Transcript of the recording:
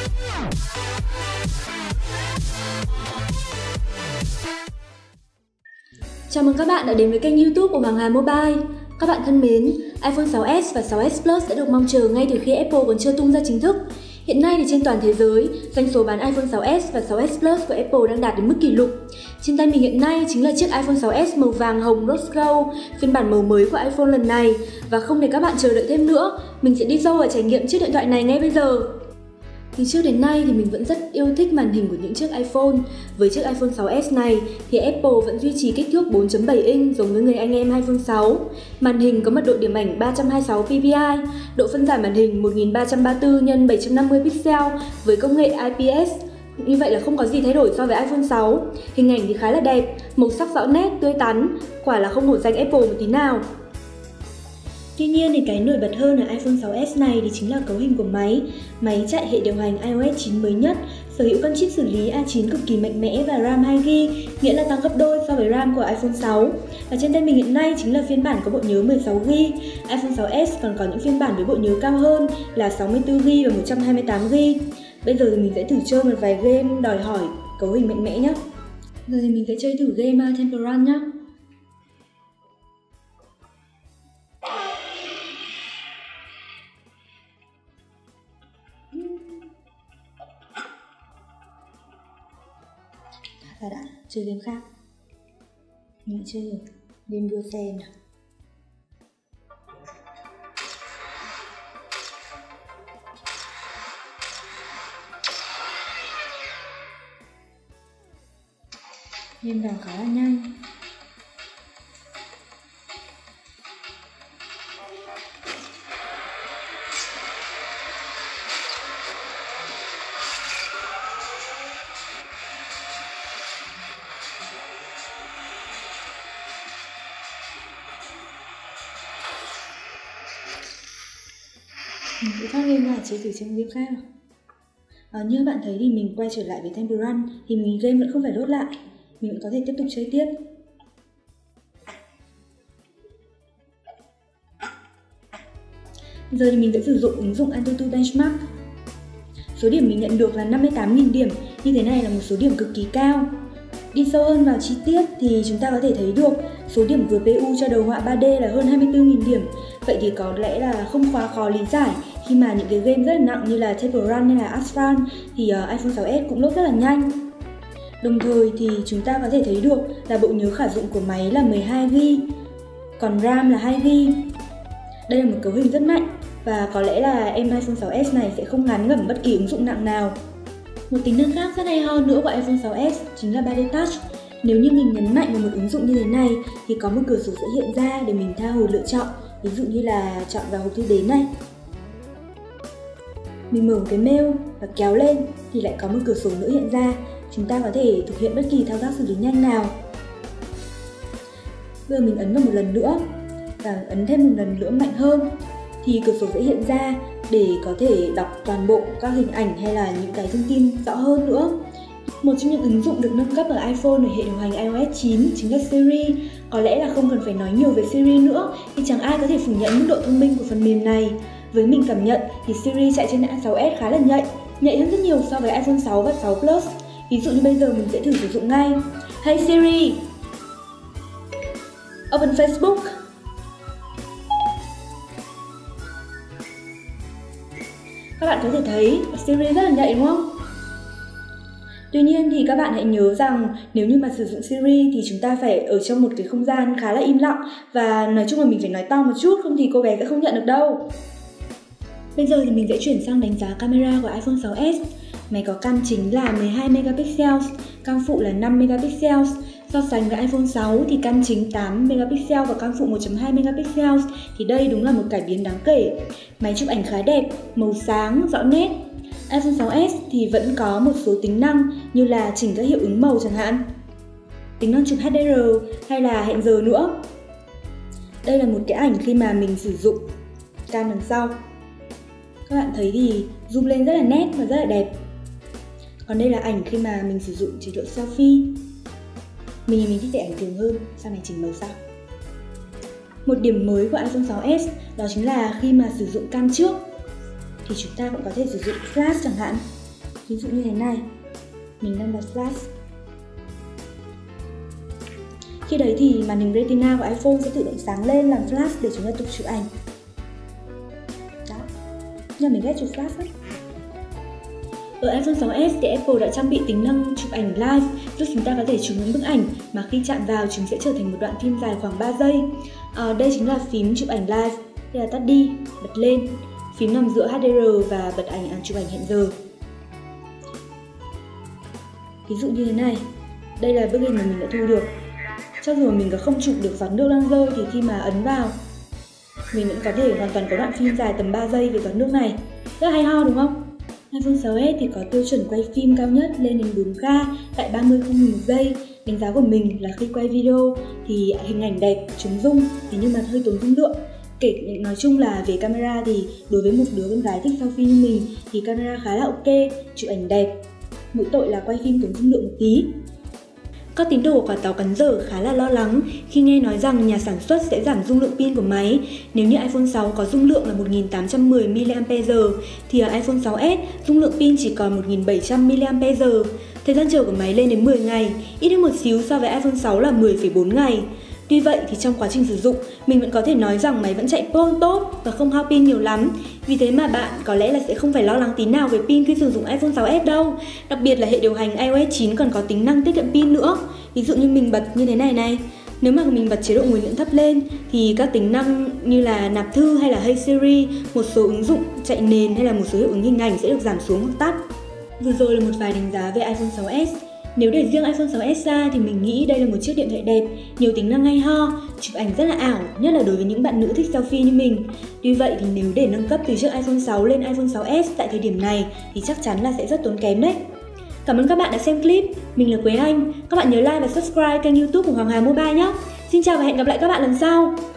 Chào mừng các bạn đã đến với kênh YouTube của Hoàng Hà Mobile. Các bạn thân mến, iPhone 6s và 6s Plus đã được mong chờ ngay từ khi Apple còn chưa tung ra chính thức. Hiện nay thì trên toàn thế giới, doanh số bán iPhone 6s và 6s Plus của Apple đang đạt đến mức kỷ lục. Trên tay mình hiện nay chính là chiếc iPhone 6s màu vàng hồng Rose Gold, phiên bản màu mới của iPhone lần này. Và không để các bạn chờ đợi thêm nữa, mình sẽ đi sâu vào trải nghiệm chiếc điện thoại này ngay bây giờ. Từ trước đến nay thì mình vẫn rất yêu thích màn hình của những chiếc iPhone. Với chiếc iPhone 6s này thì Apple vẫn duy trì kích thước 4.7 inch giống với người anh em iPhone 6. Màn hình có mật độ điểm ảnh 326 ppi, độ phân giải màn hình 1334 x 750 pixel với công nghệ IPS. Như vậy là không có gì thay đổi so với iPhone 6. Hình ảnh thì khá là đẹp, màu sắc rõ nét, tươi tắn, quả là không hổ danh Apple một tí nào. Tuy nhiên thì cái nổi bật hơn ở iPhone 6s này thì chính là cấu hình của máy. Máy chạy hệ điều hành iOS 9 mới nhất, sở hữu con chip xử lý A9 cực kỳ mạnh mẽ và RAM 2GB, nghĩa là tăng gấp đôi so với RAM của iPhone 6. Và trên tay mình hiện nay chính là phiên bản có bộ nhớ 16GB. iPhone 6s còn có những phiên bản với bộ nhớ cao hơn là 64GB và 128GB. Bây giờ thì mình sẽ thử chơi một vài game đòi hỏi cấu hình mạnh mẽ nhé. Giờ thì mình sẽ chơi thử game Temple Run nhé. Đã chơi game khác. Mình chơi game đua xe nào. Game vào khá là nhanh. Mình sẽ thoát game ra chơi thử trong game khác. Như các bạn thấy thì mình quay trở lại với Temple Run thì game vẫn không phải load lại, mình vẫn có thể tiếp tục chơi tiếp. Giờ thì mình sẽ sử dụng ứng dụng AnTuTu Benchmark. Số điểm mình nhận được là 58.000 điểm, như thế này là một số điểm cực kỳ cao. Đi sâu hơn vào chi tiết thì chúng ta có thể thấy được số điểm GPU cho đồ họa 3D là hơn 24.000 điểm. Vậy thì có lẽ là không quá khó lý giải khi mà những cái game rất là nặng như là Temple Run hay là Asphalt thì iPhone 6s cũng load rất là nhanh. Đồng thời thì chúng ta có thể thấy được là bộ nhớ khả dụng của máy là 12GB, còn RAM là 2GB. Đây là một cấu hình rất mạnh và có lẽ là em iPhone 6s này sẽ không ngán ngẩm bất kỳ ứng dụng nặng nào. Một tính năng khác rất hay ho nữa của iPhone 6s chính là 3D Touch. Nếu như mình nhấn mạnh vào một ứng dụng như thế này thì có một cửa sổ sẽ hiện ra để mình tha hồ lựa chọn. Ví dụ như là chọn vào hộp thư đến này. Mình mở một cái mail và kéo lên thì lại có một cửa sổ nữa hiện ra. Chúng ta có thể thực hiện bất kỳ thao tác xử lý nhanh nào. Bây giờ mình ấn vào một lần nữa và ấn thêm một lần nữa mạnh hơn thì cửa sổ sẽ hiện ra để có thể đọc toàn bộ các hình ảnh hay là những cái thông tin rõ hơn nữa. Một trong những ứng dụng được nâng cấp ở iPhone ở hệ điều hành iOS 9 chính là Siri. Có lẽ là không cần phải nói nhiều về Siri nữa thì chẳng ai có thể phủ nhận mức độ thông minh của phần mềm này. Với mình cảm nhận thì Siri chạy trên 6s khá là nhạy hơn rất nhiều so với iPhone 6 và 6 Plus. Ví dụ như bây giờ mình sẽ thử sử dụng ngay. Hey Siri, open Facebook. Các bạn có thể thấy Siri rất là nhạy đúng không? Tuy nhiên thì các bạn hãy nhớ rằng nếu như mà sử dụng Siri thì chúng ta phải ở trong một cái không gian khá là im lặng và nói chung là mình phải nói to một chút, không thì cô bé sẽ không nhận được đâu. Bây giờ thì mình sẽ chuyển sang đánh giá camera của iPhone 6s. Máy có cam chính là 12 megapixels, cam phụ là 5 megapixels. So sánh với iPhone 6 thì cam chính 8 megapixels và cam phụ 1.2 megapixels thì đây đúng là một cải biến đáng kể. Máy chụp ảnh khá đẹp, màu sáng, rõ nét. iPhone 6s thì vẫn có một số tính năng như là chỉnh các hiệu ứng màu chẳng hạn, tính năng chụp HDR hay là hẹn giờ nữa. Đây là một cái ảnh khi mà mình sử dụng cam đằng sau. Các bạn thấy thì zoom lên rất là nét và rất là đẹp. Còn đây là ảnh khi mà mình sử dụng chế độ selfie. Mình thích để ảnh thường hơn, sau này chỉnh màu sau. Một điểm mới của iPhone 6s đó chính là khi mà sử dụng cam trước thì chúng ta cũng có thể sử dụng flash chẳng hạn. Ví dụ như thế này, mình đang bật flash. Khi đấy thì màn hình Retina của iPhone sẽ tự động sáng lên làm flash để chúng ta tục chụp ảnh. Đó, nhưng mình ghét chụp flash lắm. Ở iPhone 6s thì Apple đã trang bị tính năng chụp ảnh live, giúp chúng ta có thể chụp những bức ảnh mà khi chạm vào chúng sẽ trở thành một đoạn phim dài khoảng 3 giây. Đây chính là phím chụp ảnh live, đây là tắt đi, bật lên. Phím nằm giữa HDR và bật ảnh chụp ảnh hẹn giờ. Ví dụ như thế này, đây là bức hình mà mình đã thu được. Cho dù mình có không chụp được giọt nước đang rơi thì khi mà ấn vào, mình vẫn có thể hoàn toàn có đoạn phim dài tầm 3 giây về giọt nước này. Rất hay ho đúng không? iPhone 6s thì có tiêu chuẩn quay phim cao nhất lên đến 4K tại 30 khung hình một giây. Đánh giá của mình là khi quay video thì hình ảnh đẹp, chống rung, thế nhưng mà hơi tốn dung lượng. Nói chung là về camera thì đối với một đứa con gái thích selfie như mình thì camera khá là ok, chụp ảnh đẹp. Mỗi tội là quay phim tốn dung lượng một tí. Các tín đồ quả táo cắn dở khá là lo lắng khi nghe nói rằng nhà sản xuất sẽ giảm dung lượng pin của máy. Nếu như iPhone 6 có dung lượng là 1810 mAh thì ở iPhone 6s dung lượng pin chỉ còn 1700 mAh. Thời gian chờ của máy lên đến 10 ngày, ít hơn một xíu so với iPhone 6 là 10,4 ngày. Tuy vậy thì trong quá trình sử dụng, mình vẫn có thể nói rằng máy vẫn chạy tốt và không hao pin nhiều lắm. Vì thế mà bạn có lẽ là sẽ không phải lo lắng tí nào về pin khi sử dụng iPhone 6s đâu. Đặc biệt là hệ điều hành iOS 9 còn có tính năng tiết kiệm pin nữa. Ví dụ như mình bật như thế này. Nếu mà mình bật chế độ nguồn điện thấp lên thì các tính năng như là nạp thư hay là Hey Siri, một số ứng dụng chạy nền hay là một số hiệu ứng hình ảnh sẽ được giảm xuống hoặc tắt. Vừa rồi là một vài đánh giá về iPhone 6s. Nếu để riêng iPhone 6s ra thì mình nghĩ đây là một chiếc điện thoại đẹp, nhiều tính năng hay ho, chụp ảnh rất là ảo, nhất là đối với những bạn nữ thích selfie như mình. Tuy vậy thì nếu để nâng cấp từ chiếc iPhone 6 lên iPhone 6s tại thời điểm này thì chắc chắn là sẽ rất tốn kém đấy. Cảm ơn các bạn đã xem clip, mình là Quế Anh. Các bạn nhớ like và subscribe kênh YouTube của Hoàng Hà Mobile nhé. Xin chào và hẹn gặp lại các bạn lần sau.